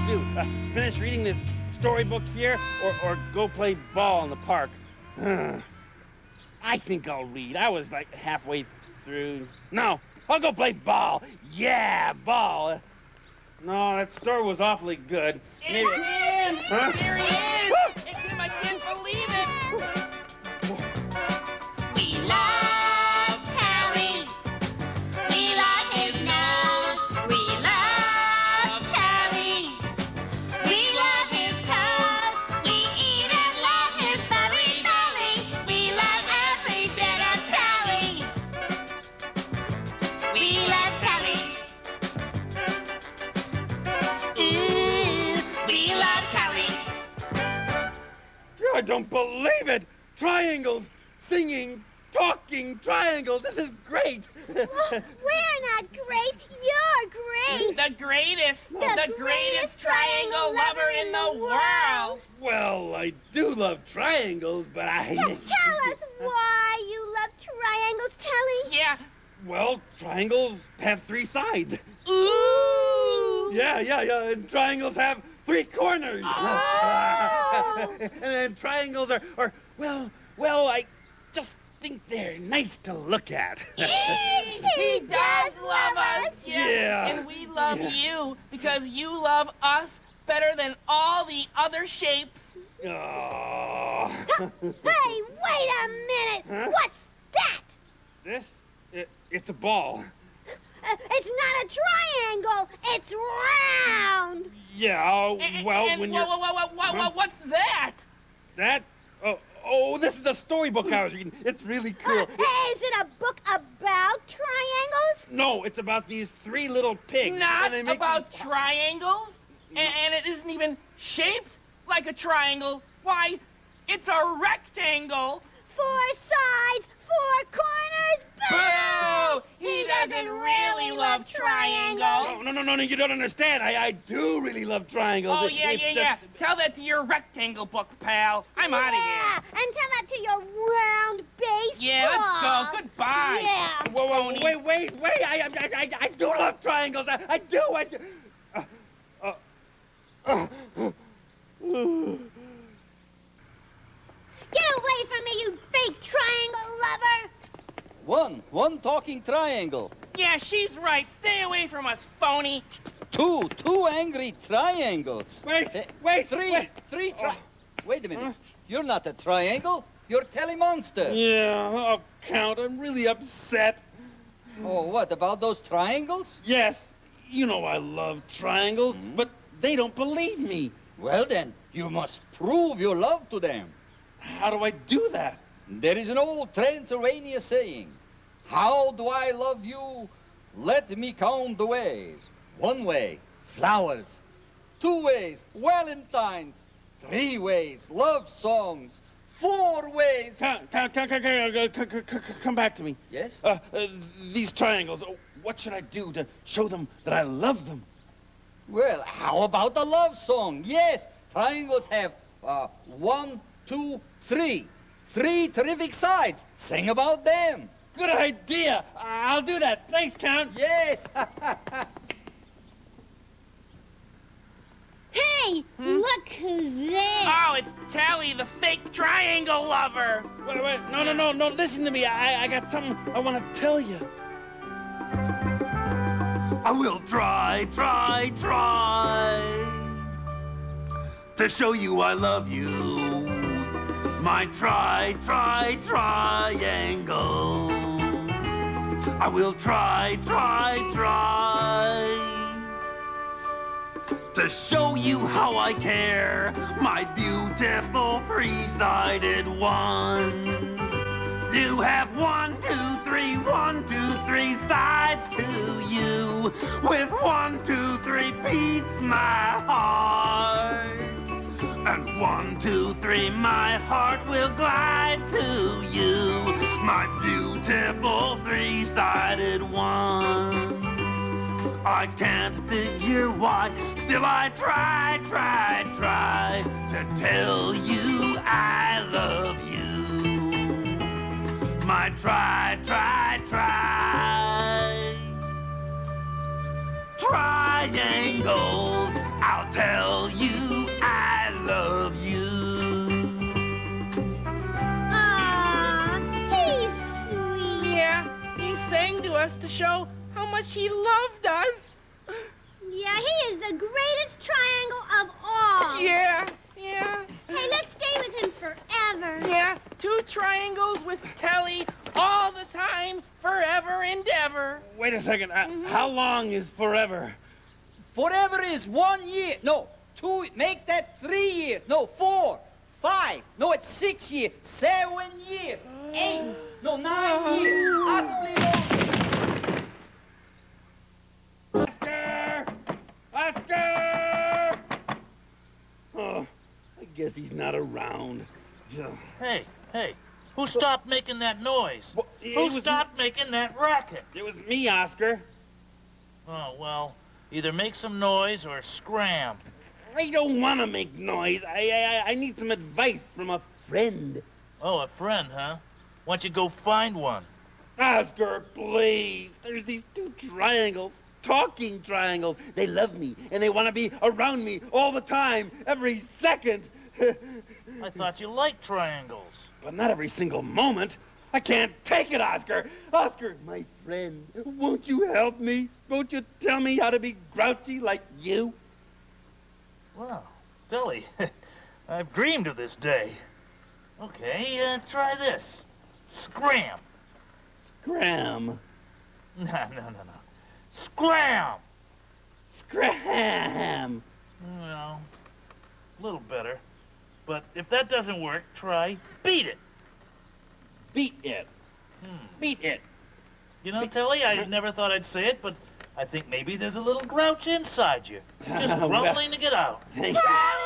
do? Finish reading this storybook here or go play ball in the park? I think I'll read. I was like halfway through. No, I'll go play ball. Yeah, ball. No, that story was awfully good. Maybe... It's him! Huh? There he is! It's him, I can't believe it! We love Tally. We love his nose. We love Tally. We love his toes. We even love his furry belly. We love every bit of Tally. We love Tally. Ooh, we love Tally. I don't believe it! Triangles! Singing, talking triangles! This is great! We're not great. You're great. The greatest triangle lover in the world! Well, I do love triangles, but I... Tell us why you love triangles, Telly. Yeah. Well, triangles have 3 sides. Ooh! Yeah, and triangles have 3 corners. Oh! and triangles are, well, I just think they're nice to look at. He does love us! Yeah. And we love you because you love us better than all the other shapes. Oh. Hey, wait a minute. Huh? What's that? This? It's a ball. It's not a triangle. It's round. Yeah, well, and when you're... what's that? That? Oh, this is a storybook I was reading. It's really cool. Is it a book about triangles? No, it's about these 3 little pigs. Not and they make about these... triangles? And it isn't even shaped like a triangle. Why, it's a rectangle. 4 sides, 4 corners. Boo! He doesn't really love triangles. No, you don't understand. I do really love triangles. Oh, It's just... yeah. Tell that to your rectangle book, pal. I'm out of here. Yeah, and tell that to your round base. Yeah, let's go. Goodbye. Yeah. Whoa, wait. I do love triangles. I do. Get away from me, you fake triangle lover. One talking triangle. Yeah, she's right. Stay away from us, phony. Two angry triangles. Wait. Three Wait a minute. You're not a triangle. You're Telly Monster. Yeah, Count, I'm really upset. Oh, what, about those triangles? Yes, you know I love triangles, but they don't believe me. Well then, you must prove your love to them. How do I do that? There is an old Transylvania saying, how do I love you? Let me count the ways. 1 way, flowers. 2 ways, valentines. 3 ways, love songs. 4 ways... Come back to me. Yes? These triangles, what should I do to show them that I love them? Well, how about the love song? Yes, triangles have 1, 2, 3. 3 terrific sides. Sing about them. Good idea. I'll do that. Thanks, Count. Yes. Hey, look who's there. Oh, it's Tally, the fake triangle lover. Wait. No. Listen to me. I got something I want to tell you. I will try to show you I love you. My triangle. I will try to show you how I care, my beautiful 3-sided ones. You have 1, 2, 3, 1, 2, 3 sides to you. With 1, 2, 3 beats my heart. And 1, 2, 3, my heart will glide to you. My beautiful 3-sided one. I can't figure why, still I try to tell you I love you. My triangles, I'll tell you I love you. Aw, he's sweet. Yeah, he sang to us to show how much he loved us. Yeah, he is the greatest triangle of all. Yeah. Hey, let's stay with him forever. Yeah, 2 triangles with Telly all the time, forever and ever. Wait a second. How long is forever? Forever is 1 year. No, 2. Make that 3 years. No, 4, 5. No, it's 6 years. 7 years. 8. No, 9 years. Possibly longer. Oscar! Oscar! Oh, I guess he's not around. Hey, who stopped making that noise? Well, it Who was stopped making that racket? It was me, Oscar. Oh, well, either make some noise or scram. I don't want to make noise. I need some advice from a friend. Oh, a friend, huh? Why don't you go find one? Oscar, please. There's these 2 triangles. Talking triangles. They love me, and they want to be around me all the time, every second. I thought you liked triangles. But not every single moment. I can't take it, Oscar. Oscar, my friend, won't you help me? Won't you tell me how to be grouchy like you? Well, Telly, I've dreamed of this day. Okay, try this. Scram. Scram. No. Scram! Scram. Well, a little better. But if that doesn't work, try beat it. Beat it. Beat it. You know, Telly, I never thought I'd say it, but I think maybe there's a little grouch inside you. Just grumbling to get out. Thank you.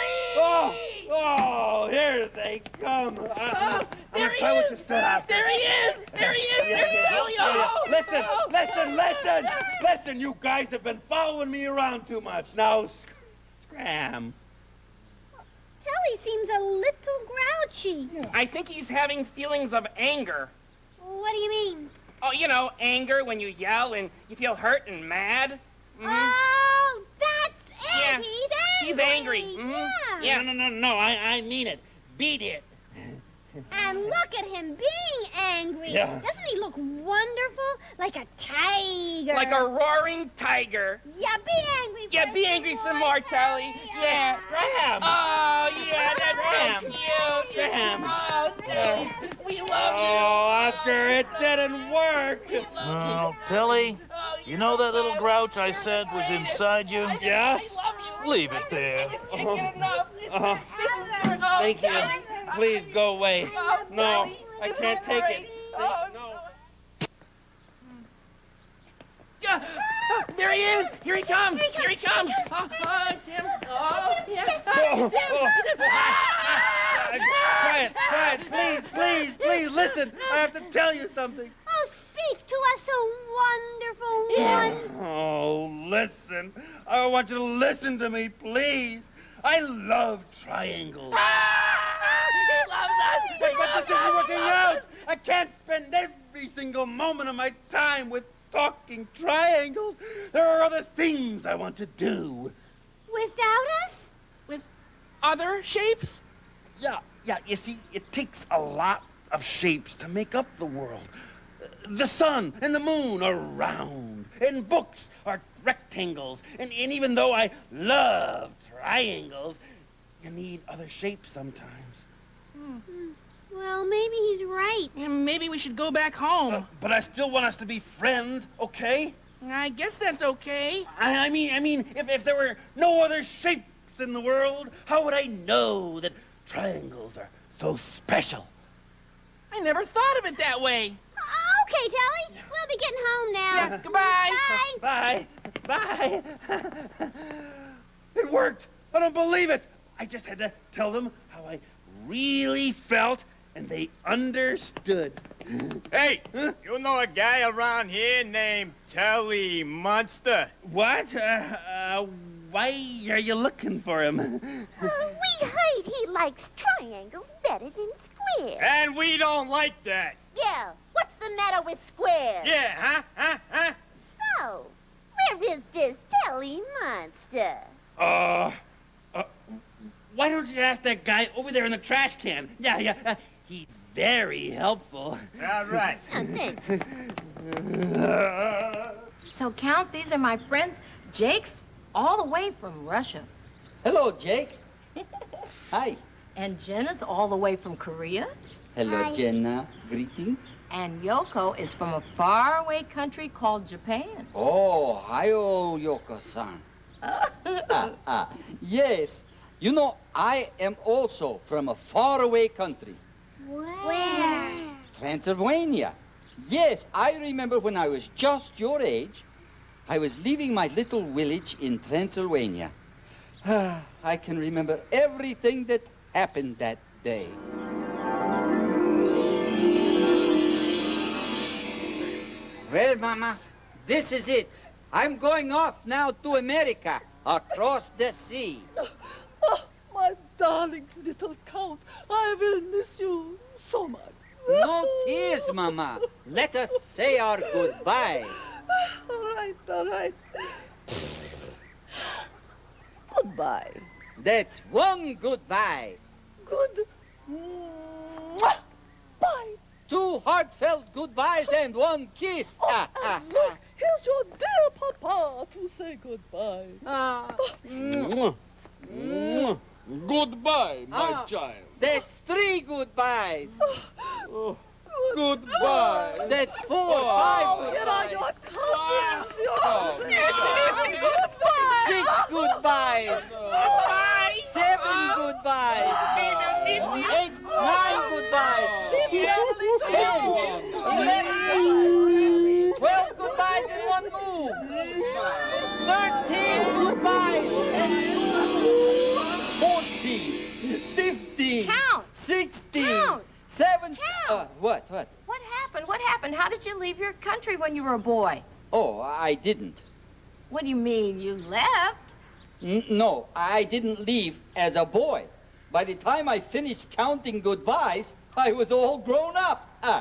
Oh, here they come. I'm There gonna he try what is. you said, Oscar. There he is. There's Telly. Oh, Listen, you guys have been following me around too much. Now, scram. Telly seems a little grouchy. I think he's having feelings of anger. What do you mean? Oh, you know, anger when you yell and you feel hurt and mad. Oh, that's it. Yeah, He's angry. he's angry. Yeah. Yeah. No, I mean it. Beat it. And look at him being angry. Yeah. Doesn't he look wonderful? Like a tiger. Like a roaring tiger. Yeah, be angry. Yeah, be angry some more, Telly. Yeah. Scram. Oh, yeah, that's so Scram. cute. Scram. Oh, Telly, we love you. Oh, Oscar, it didn't work. Well, Telly, you know that little grouch I said was inside you? Yes? I love you. Leave it there. I can't get enough. Uh-huh. Thank you. Please go away. No, I can't take it. No. There he is! Here he comes! Here he comes! Oh, it's him! Oh, yes! Quiet, please, listen. I have to tell you something. Oh, speak to us so wonderful one. Oh, listen. I want you to listen to me, please. I love triangles. He loves us! But this isn't working out. I can't spend every single moment of my time with talking triangles. There are other things I want to do. Without us? With other shapes? Yeah. You see, it takes a lot of shapes to make up the world. The sun and the moon are round, and books are rectangles. And even though I love triangles, you need other shapes sometimes. Well, maybe he's right. Yeah, maybe we should go back home. But I still want us to be friends, okay? I guess that's okay. I mean, if there were no other shapes in the world, how would I know that triangles are so special? I never thought of it that way. Okay, Telly. We'll be getting home now. Yeah, goodbye. Bye. Bye. It worked. I don't believe it. I just had to tell them how I really felt, and they understood. Hey, you know a guy around here named Telly Monster? What? Why are you looking for him? We heard he likes triangles better than squares. And we don't like that. Yeah, what's the matter with squares? Yeah, huh? So, where is this Telly Monster? why don't you ask that guy over there in the trash can? Yeah. He's very helpful. All right. Thanks. So, Count, these are my friends. Jake's all the way from Russia. Hello, Jake. Hi. And Jenna's all the way from Korea. Hello, Hi. Jenna. Greetings. And Yoko is from a faraway country called Japan. Oh, hi, Yoko-san. Yes. You know, I am also from a faraway country. Where? Transylvania. Yes, I remember when I was just your age, I was leaving my little village in Transylvania. I can remember everything that happened that day. Well, Mama, this is it. I'm going off now to America, across the sea. Oh, my darling little Count, I will miss you so much. No tears, Mama. Let us say our goodbyes. All right. Goodbye. That's one goodbye. Good. Bye. Two heartfelt goodbyes and one kiss. Look, here's your dear papa to say goodbye. Goodbye, my Ah. child. That's three goodbyes. Goodbye. That's four, five Here are your goodbyes. cousins. Six goodbyes. Bye. Seven goodbyes. 8, 9 goodbyes. 10, 11 goodbyes. 12 goodbyes in one move. 13 goodbyes and 14, 15, Count. 16, Count. 17. Count. What? What happened? How did you leave your country when you were a boy? Oh, I didn't. What do you mean, you left? No, I didn't leave as a boy. By the time I finished counting goodbyes, I was all grown up.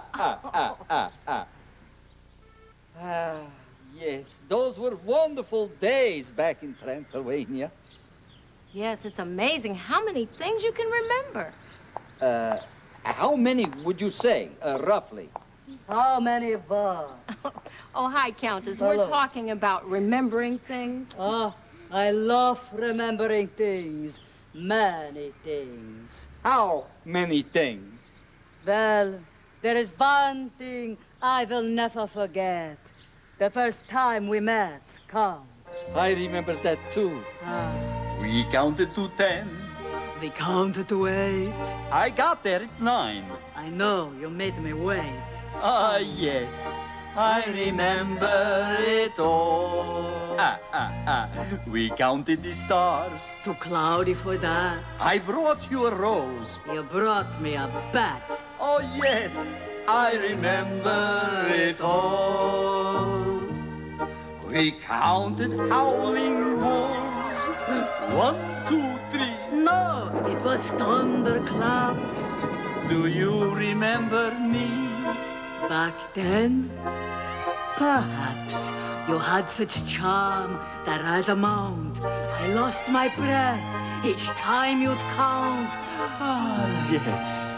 Yes, those were wonderful days back in Transylvania. Yes, it's amazing how many things you can remember. How many would you say, roughly? How many words? Oh, hi, Countess. We're Hello. talking about remembering things. I love remembering things. Many things. How many things? Well, there is one thing I will never forget. The first time we met, Count. I remember that too. We counted to 10. We counted to 8. I got there at 9. I know, you made me wait. Yes. I remember it all. We counted the stars. Too cloudy for that. I brought you a rose. You brought me a bat. Oh, yes. I remember it all. We counted howling wolves. 1, 2, 3. No, it was thunderclaps. Do you remember me? Back then, perhaps you had such charm that as a mount, I lost my breath each time you'd count. Yes.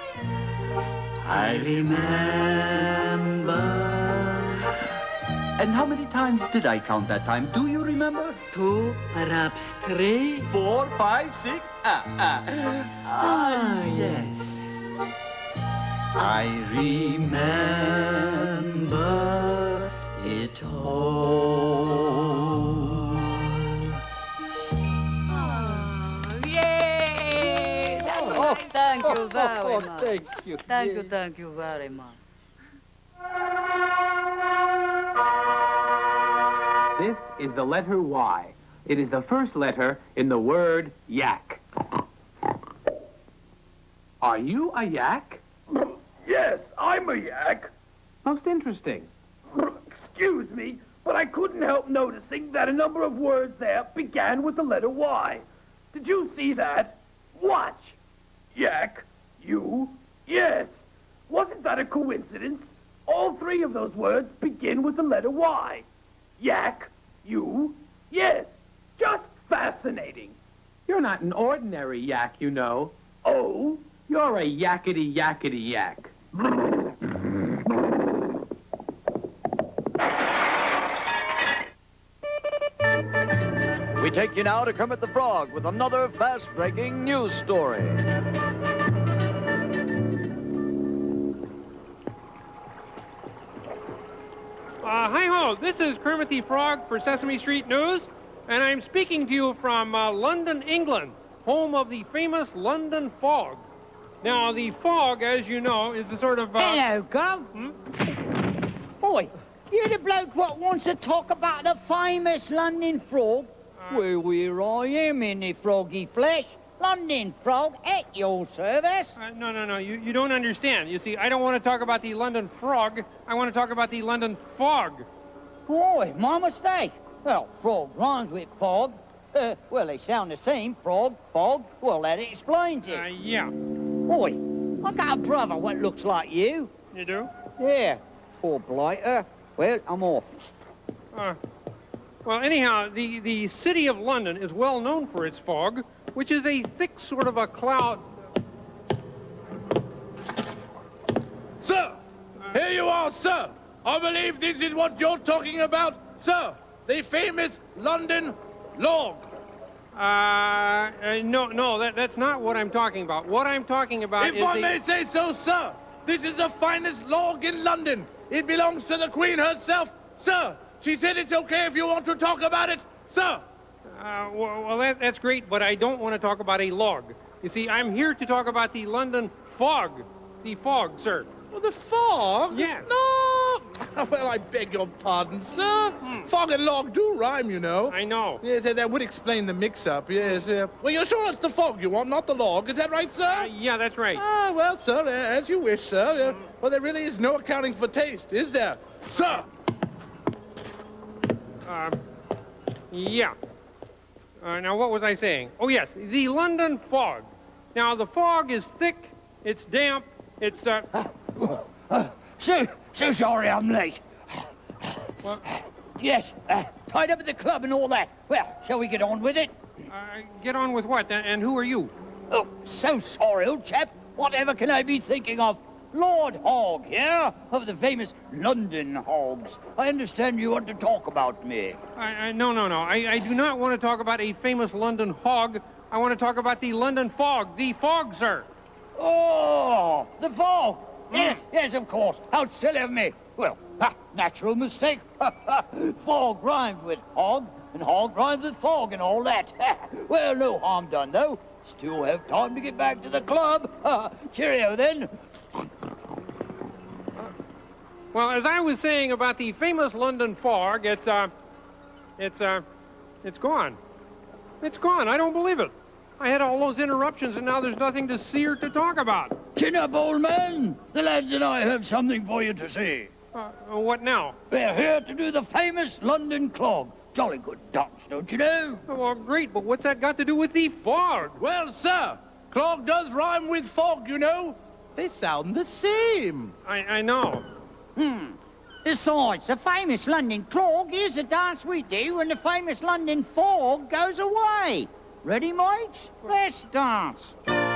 I remember. And how many times did I count that time? Do you remember? 2, perhaps 3. 4, 5, 6. Yes. I remember it all. Yay! Thank you very much. Thank you. Thank you very much. This is the letter Y. It is the first letter in the word yak. Are you a yak? Yes, I'm a yak. Most interesting. Excuse me, but I couldn't help noticing that a number of words there began with the letter Y. Did you see that? Watch. Yak. You. Yes. Wasn't that a coincidence? All three of those words begin with the letter Y. Yak. You. Yes. Just fascinating. You're not an ordinary yak, you know. Oh? You're a yakety-yakety yak. We take you now to Kermit the Frog with another fast-breaking news story. Hi-ho, this is Kermit the Frog for Sesame Street News, and I'm speaking to you from London, England, home of the famous London fog. Now, the fog, as you know, is a sort of... Hello, Gov. Boy, you're the bloke what wants to talk about the famous London frog? Well, here I am in the froggy flesh. London frog at your service. No, you don't understand. You see, I don't want to talk about the London frog. I want to talk about the London fog. Boy, my mistake. Well, frog rhymes with fog. Well, they sound the same. Frog, fog. Well, that explains it. Yeah. Boy, I got a brother what looks like you. You do? Yeah. Poor blighter. Well, I'm off. Well, anyhow, the city of London is well known for its fog, which is a thick sort of a cloud. Sir! Here you are, sir! I believe this is what you're talking about, sir! The famous London log. No, that's not what I'm talking about. What I'm talking about is If I may say so, sir, this is the finest log in London. It belongs to the Queen herself, sir. She said it's okay if you want to talk about it, sir. Well, that's great, but I don't want to talk about a log. You see, I'm here to talk about the London fog. The fog, sir. Oh, the fog? Yes. No! Well, I beg your pardon, sir. Fog and log do rhyme, you know. I know. Yes, that would explain the mix-up, yes. Well, you're sure it's the fog you want, not the log. Is that right, sir? Yeah, that's right. Ah, well, sir, as you wish, sir. Well, there really is no accounting for taste, is there? Sir! Yeah. Now, what was I saying? Oh, yes, the London fog. Now, the fog is thick, it's damp, it's, So sorry I'm late. What? Yes, tied up at the club and all that. Well, shall we get on with it? Get on with what? And who are you? Oh, so sorry, old chap. Whatever can I be thinking of? Lord Hog, yeah? Of the famous London Hogs. I understand you want to talk about me. No. I do not want to talk about a famous London hog. I want to talk about the London fog. The fog, sir. Oh, the fog. Yes, of course. How silly of me. Well, natural mistake. Fog rhymes with hog, and hog rhymes with fog and all that. Well, no harm done, though. Still have time to get back to the club. Cheerio, then. Well, as I was saying about the famous London fog, it's gone. It's gone. I don't believe it. I had all those interruptions, and now there's nothing to see or to talk about. Chin up, old man. The lads and I have something for you to say. What now? We're here to do the famous London clog. Jolly good dance, don't you know? Well, great, but what's that got to do with the fog? Well, sir, clog does rhyme with fog, you know. They sound the same. I know. Besides, the famous London clog is a dance we do when the famous London fog goes away. Ready, mates? Let's dance.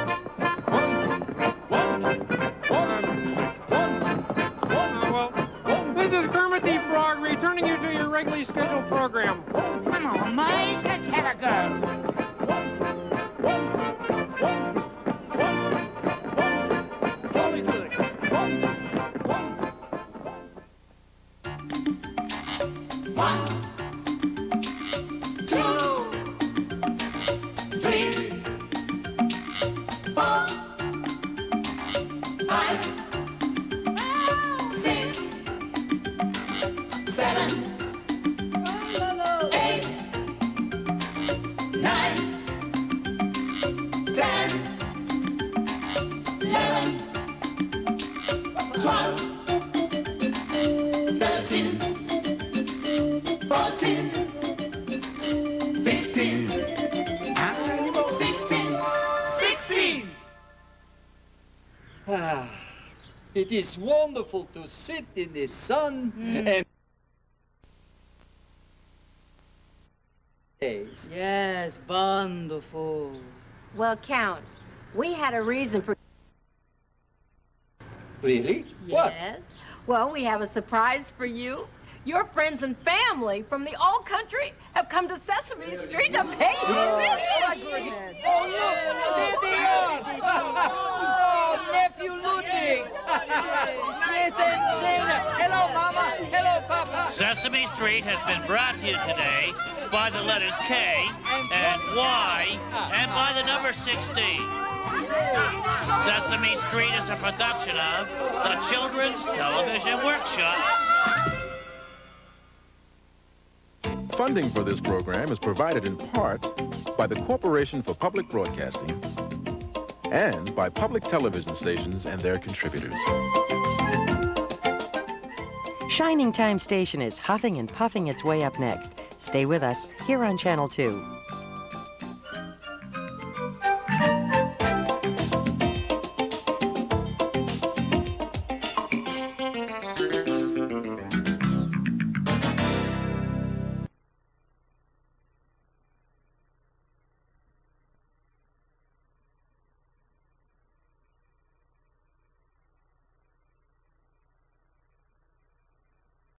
This is Kermit the Frog returning you to your regularly scheduled program. Come on, mate. Let's have a go. It is wonderful to sit in the sun and Yes, wonderful. Well, Count, we had a reason for... Really? Yes. Well, we have a surprise for you. Your friends and family from the old country have come to Sesame Street to pay you a visit. Oh, my goodness. Oh, look, there they are. Oh, nephew Ludwig. Yes, and Zena. Hello, Mama. Hello, Papa. Sesame Street has been brought to you today by the letters K and Y and by the number 16. Sesame Street is a production of the Children's Television Workshop. Funding for this program is provided in part by the Corporation for Public Broadcasting and by public television stations and their contributors. Shining Time Station is huffing and puffing its way up next. Stay with us here on Channel 2.